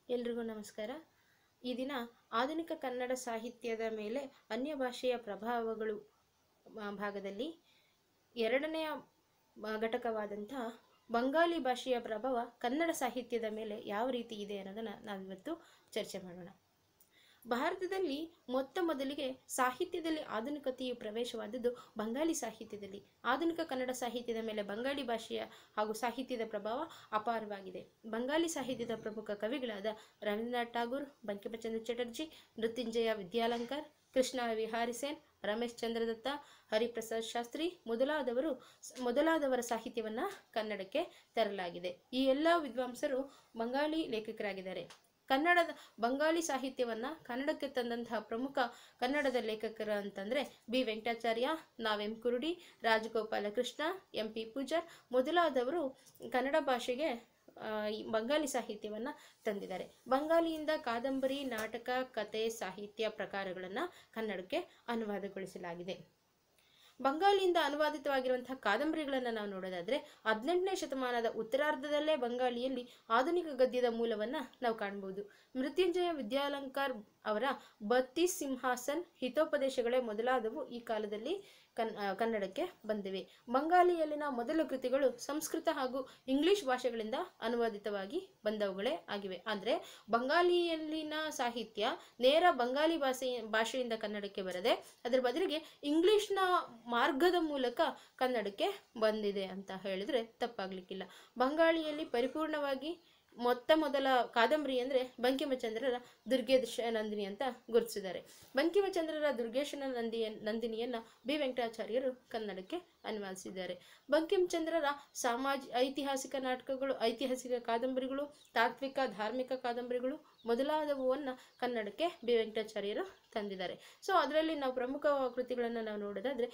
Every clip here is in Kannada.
ಎಲ್ರಿಗೂ ನಮಸ್ಕಾರ. ಈ ದಿನ ಆಧುನಿಕ ಕನ್ನಡ ಸಾಹಿತ್ಯದ ಮೇಲೆ ಅನ್ಯ ಭಾಷೆಯ ಪ್ರಭಾವಗಳು ಭಾಗದಲ್ಲಿ ಎರಡನೆಯ ಘಟಕವಾದಂಥ ಬಂಗಾಲಿ ಭಾಷೆಯ ಪ್ರಭಾವ ಕನ್ನಡ ಸಾಹಿತ್ಯದ ಮೇಲೆ ಯಾವ ರೀತಿ ಇದೆ ಅನ್ನೋದನ್ನು ನಾವಿವತ್ತು ಚರ್ಚೆ ಮಾಡೋಣ. ಭಾರತದಲ್ಲಿ ಮೊತ್ತ ಮೊದಲಿಗೆ ಸಾಹಿತ್ಯದಲ್ಲಿ ಆಧುನಿಕತೆಯು ಪ್ರವೇಶವಾದದ್ದು ಬಂಗಾಲಿ ಸಾಹಿತ್ಯದಲ್ಲಿ. ಆಧುನಿಕ ಕನ್ನಡ ಸಾಹಿತ್ಯದ ಮೇಲೆ ಬಂಗಾಳಿ ಭಾಷೆಯ ಹಾಗೂ ಸಾಹಿತ್ಯದ ಪ್ರಭಾವ ಅಪಾರವಾಗಿದೆ. ಬಂಗಾಲಿ ಸಾಹಿತ್ಯದ ಪ್ರಮುಖ ಕವಿಗಳಾದ ರವೀಂದ್ರನಾಥ್ ಠಾಗೂರ್, ಬಂಕಿಮಚಂದ್ರ ಚಟರ್ಜಿ, ಮೃತ್ಯುಂಜಯ ವಿದ್ಯಾಲಂಕರ್, ಕೃಷ್ಣ ವಿಹಾರಿ ಸೇನ್, ರಮೇಶ್ ಚಂದ್ರ ದತ್ತ, ಹರಿಪ್ರಸಾದ್ ಶಾಸ್ತ್ರಿ ಮೊದಲಾದವರ ಸಾಹಿತ್ಯವನ್ನು ಕನ್ನಡಕ್ಕೆ ತರಲಾಗಿದೆ. ಈ ಎಲ್ಲ ವಿದ್ವಾಂಸರು ಬಂಗಾಳಿ ಲೇಖಕರಾಗಿದ್ದಾರೆ. ಕನ್ನಡದ ಬಂಗಾಳಿ ಸಾಹಿತ್ಯವನ್ನು ಕನ್ನಡಕ್ಕೆ ತಂದಂತಹ ಪ್ರಮುಖ ಕನ್ನಡದ ಲೇಖಕರು ಅಂತಂದರೆ ಬಿ ವೆಂಕಟಾಚಾರ್ಯ, ನಾವೆಂ ಕುರುಡಿ, ರಾಜಗೋಪಾಲ ಕೃಷ್ಣ, ಎಂ ಪಿ ಪೂಜಾರ್ ಮೊದಲಾದವರು ಕನ್ನಡ ಭಾಷೆಗೆ ಬಂಗಾಲಿ ಸಾಹಿತ್ಯವನ್ನು ತಂದಿದ್ದಾರೆ. ಬಂಗಾಲಿಯಿಂದ ಕಾದಂಬರಿ, ನಾಟಕ, ಕತೆ, ಸಾಹಿತ್ಯ ಪ್ರಕಾರಗಳನ್ನು ಕನ್ನಡಕ್ಕೆ ಅನುವಾದಗೊಳಿಸಲಾಗಿದೆ. ಬಂಗಾಳಿಯಿಂದ ಅನುವಾದಿತವಾಗಿರುವಂತಹ ಕಾದಂಬರಿಗಳನ್ನು ನಾವು ನೋಡೋದಾದರೆ 18ನೇ ಶತಮಾನದ ಉತ್ತರಾರ್ಧದಲ್ಲೇ ಬಂಗಾಳಿಯಲ್ಲಿ ಆಧುನಿಕ ಗದ್ಯದ ಮೂಲವನ್ನು ನಾವು ಕಾಣಬಹುದು. ಮೃತ್ಯುಂಜಯ ವಿದ್ಯಾಲಂಕರ್ ಅವರ ಬತ್ತೀಸ್ ಸಿಂಹಾಸನ್, ಹಿತೋಪದೇಶಗಳೇ ಮೊದಲಾದವು ಈ ಕಾಲದಲ್ಲಿ ಕನ್ನಡಕ್ಕೆ ಬಂದಿವೆ. ಬಂಗಾಳಿಯಲ್ಲಿನ ಮೊದಲ ಕೃತಿಗಳು ಸಂಸ್ಕೃತ ಹಾಗೂ ಇಂಗ್ಲಿಷ್ ಭಾಷೆಗಳಿಂದ ಅನುವಾದಿತವಾಗಿ ಬಂದವುಗಳೇ ಆಗಿವೆ. ಅಂದರೆ ಬಂಗಾಳಿಯಲ್ಲಿನ ಸಾಹಿತ್ಯ ನೇರ ಬಂಗಾಳಿ ಭಾಷೆಯಿಂದ ಕನ್ನಡಕ್ಕೆ ಬರದೆ ಅದರ ಬದಲಿಗೆ ಇಂಗ್ಲಿಷ್ನ ಮಾರ್ಗದ ಮೂಲಕ ಕನ್ನಡಕ್ಕೆ ಬಂದಿದೆ ಅಂತ ಹೇಳಿದ್ರೆ ತಪ್ಪಾಗ್ಲಿಕ್ಕಿಲ್ಲ. ಬಂಗಾಳಿಯಲ್ಲಿ ಪರಿಪೂರ್ಣವಾಗಿ ಮೊದಲ ಕಾದಂಬರಿ ಅಂದರೆ ಬಂಕಿಮಚಂದ್ರರ ದುರ್ಗೇಶ ನಂದಿನಿ ಅಂತ ಗುರುತಿಸಿದ್ದಾರೆ. ಬಂಕಿಮಚಂದ್ರರ ದುರ್ಗೇಶ ನಂದಿನಿಯನ್ನು ಬಿ ವೆಂಕಟಾಚಾರ್ಯರು ಕನ್ನಡಕ್ಕೆ ಅನುವಾದಿಸಿದ್ದಾರೆ. ಬಂಕಿಮಚಂದ್ರರ ಐತಿಹಾಸಿಕ ನಾಟಕಗಳು, ಐತಿಹಾಸಿಕ ಕಾದಂಬರಿಗಳು, ತಾತ್ವಿಕ ಧಾರ್ಮಿಕ ಕಾದಂಬರಿಗಳು ಮೊದಲಾದವನ್ನು ಕನ್ನಡಕ್ಕೆ ಬಿ ವೆಂಕಟಾಚಾರ್ಯರು ತಂದಿದ್ದಾರೆ. ಸೊ ಅದರಲ್ಲಿ ನಾವು ಪ್ರಮುಖ ಕೃತಿಗಳನ್ನು ನಾವು ನೋಡೋದಾದರೆ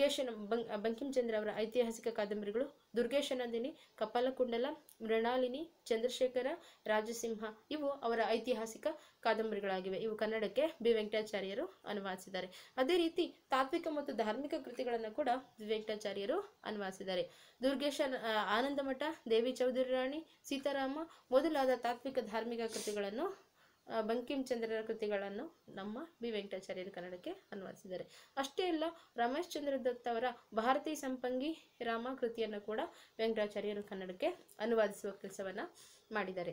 ಬಂಕಿಮಚಂದ್ರ ಅವರ ಐತಿಹಾಸಿಕ ಕಾದಂಬರಿಗಳು ದುರ್ಗೇಶ ನಂದಿನಿ, ಕಪಾಲಕುಂಡಲ, ಮೃಣಾಲಿನಿ, ಚಂದ್ರಶೇಖರ, ರಾಜಸಿಂಹ ಇವು ಅವರ ಐತಿಹಾಸಿಕ ಕಾದಂಬರಿಗಳಾಗಿವೆ. ಇವು ಕನ್ನಡಕ್ಕೆ ಬಿ ವೆಂಕಟಾಚಾರ್ಯರು ಅನುವಾದಿಸಿದ್ದಾರೆ. ಅದೇ ರೀತಿ ತಾತ್ವಿಕ ಮತ್ತು ಧಾರ್ಮಿಕ ಕೃತಿಗಳನ್ನು ಕೂಡ ಬಿ ವೆಂಕಟಾಚಾರ್ಯರು ಅನುವಾದಿಸಿದ್ದಾರೆ. ದುರ್ಗೇಶ ಆನಂದಮಠ, ದೇವಿ ಚೌಧರಿ ರಾಣಿ, ಸೀತಾರಾಮ ಮೊದಲಾದ ತಾತ್ವಿಕ ಧಾರ್ಮಿಕ ಕೃತಿಗಳನ್ನು ಬಂಕಿಮಚಂದ್ರರ ಕೃತಿಗಳನ್ನು ನಮ್ಮ ಬಿ ವೆಂಕಟಾಚಾರ್ಯರು ಕನ್ನಡಕ್ಕೆ ಅನುವಾದಿಸಿದ್ದಾರೆ. ಅಷ್ಟೇ ಅಲ್ಲ, ರಮೇಶ್ ಚಂದ್ರ ದತ್ತ ಅವರ ಭಾರತೀ ಸಂಪಂಗಿ ರಾಮ ಕೃತಿಯನ್ನು ಕೂಡ ವೆಂಕಟಾಚಾರ್ಯರು ಕನ್ನಡಕ್ಕೆ ಅನುವಾದಿಸುವ ಕೆಲಸವನ್ನು ಮಾಡಿದ್ದಾರೆ.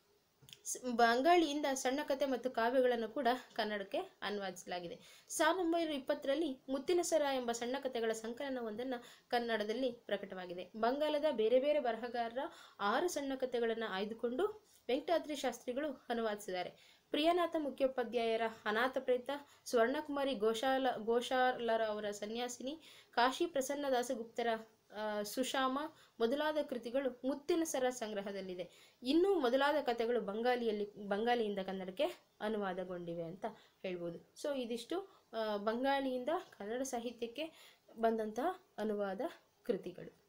ಬಂಗಾಳಿಯಿಂದ ಸಣ್ಣ ಕಥೆ ಮತ್ತು ಕಾವ್ಯಗಳನ್ನು ಕೂಡ ಕನ್ನಡಕ್ಕೆ ಅನುವಾದಿಸಲಾಗಿದೆ. 1920ರಲ್ಲಿ ಮುತ್ತಿನ ಸರ ಎಂಬ ಸಣ್ಣ ಕಥೆಗಳ ಸಂಕಲನವೊಂದನ್ನು ಕನ್ನಡದಲ್ಲಿ ಪ್ರಕಟವಾಗಿದೆ. ಬಂಗಾಲದ ಬೇರೆ ಬೇರೆ ಬರಹಗಾರರ 6 ಸಣ್ಣ ಕಥೆಗಳನ್ನು ಆಯ್ದುಕೊಂಡು ವೆಂಕಟಾದ್ರಿ ಶಾಸ್ತ್ರಿಗಳು ಅನುವಾದಿಸಿದ್ದಾರೆ. ಪ್ರಿಯನಾಥ ಮುಖ್ಯೋಪಾಧ್ಯಾಯರ ಅನಾಥ ಪ್ರೇತ, ಸ್ವರ್ಣಕುಮಾರಿ ಗೋಶಾಲರ ಅವರ ಸನ್ಯಾಸಿನಿ, ಕಾಶಿ ಪ್ರಸನ್ನ ದಾಸಗುಪ್ತರ ಸುಶಾಮ ಮೊದಲಾದ ಕೃತಿಗಳು ಮುತ್ತಿನ ಸರ ಸಂಗ್ರಹದಲ್ಲಿದೆ. ಇನ್ನೂ ಮೊದಲಾದ ಕಥೆಗಳು ಬಂಗಾಳಿಯಿಂದ ಕನ್ನಡಕ್ಕೆ ಅನುವಾದಗೊಂಡಿವೆ ಅಂತ ಹೇಳ್ಬೋದು. ಸೊ ಇದಿಷ್ಟು ಬಂಗಾಳಿಯಿಂದ ಕನ್ನಡ ಸಾಹಿತ್ಯಕ್ಕೆ ಬಂದಂತಹ ಅನುವಾದ ಕೃತಿಗಳು.